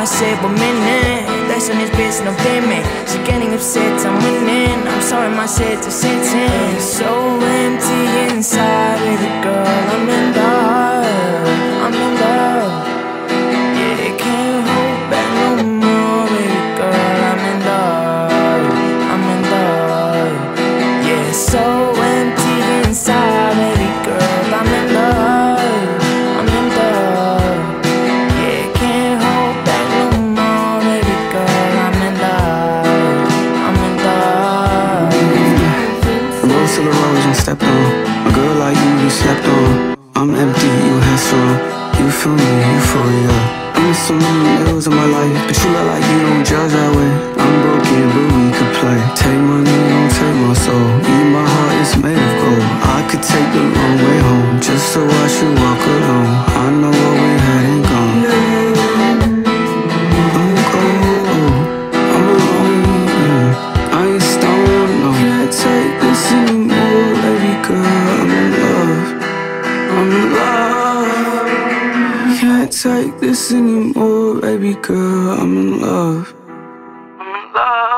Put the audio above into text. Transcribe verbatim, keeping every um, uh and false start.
say one minute. That's on this bitch, no payment. She getting upset, I'm winning. I'm sorry, my shit to sitting. So empty inside, baby girl, I'm in love. I'm in love. Yeah, can't hold back no more, baby girl, I'm in love. I'm in love. Yeah, so empty inside, baby girl, I'm in love. I'm in love. Yeah, can't hold back no more, baby girl, I'm in love. I'm in love. Most of the roads you stepped on. A girl like you, you slept on. I'm empty, you had some. You feel me, euphoria. I miss so many meals in my life, but you look like you don't judge that way. I'm broken, but we could play. Take my name, don't take my soul. Even my heart is made of gold. I could take the long way home, just to watch you walk alone. I know what we had ain't gone. I'm cold, I'm alone. I ain't stoned, no. Can't take this anymore, baby girl. I'm in love, I'm in love. Can't take this anymore, baby girl, I'm in love. I'm in love.